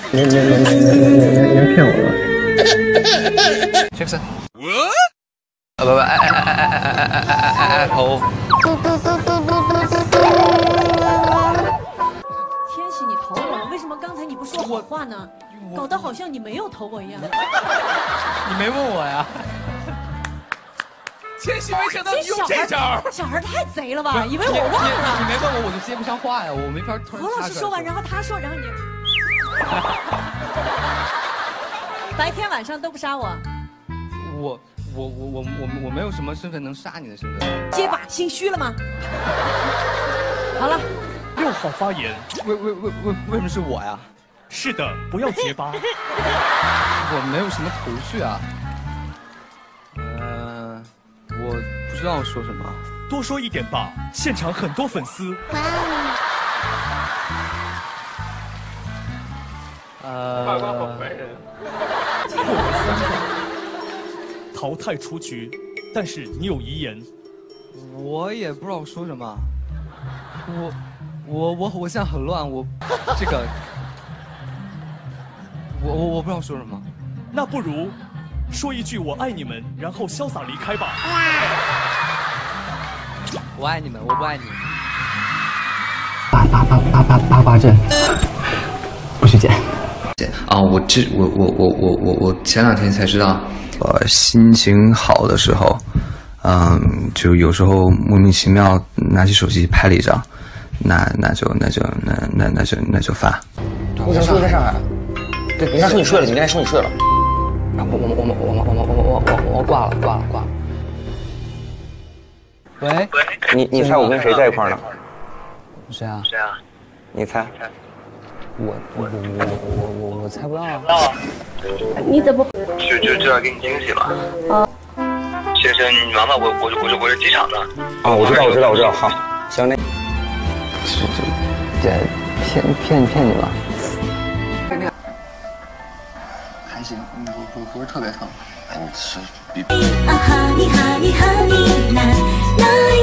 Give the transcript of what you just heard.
您骗我了。 Jackson， Apple。 天喜，你投我了，为什么刚才你不说好话呢？搞得好像你没有投我一样。 你没问我呀？千玺，没想到你用这招。 小孩太贼了吧？以为我忘了。 你没问我，我就接不上话呀，我没法突然。 何老师说完，然后他说，然后你。白天晚上都不杀我。我没有什么身份能杀你的身份。结巴心虚了吗？好了。 6号发言。 为什么是我呀？ 是的，不要结巴。 我没有什么头绪啊。我不知道说什么。 多说一点吧，现场很多粉丝。 法官好烦人。 淘汰出局，但是你有遗言。 我也不知道说什么。我现在很乱，这个我不知道说什么。 那不如说一句“我爱你们”，然后潇洒离开吧。 我爱你们，我不爱你。 八阵，不许剪。 啊，我前2天才知道，心情好的时候，就有时候莫名其妙拿起手机拍了一张，那就发。 我想说在上海，对，人家说你睡了，你跟人家说你睡了。我挂了。 喂， 你猜我跟谁在一块呢？ 谁啊？ 你猜？ 我猜不到啊。 你怎么？ 就要给你惊喜了。先生，你忙吧，我是机场的。 啊，我知道。好，行，那骗你吧。 还行，不是特别疼。 是比。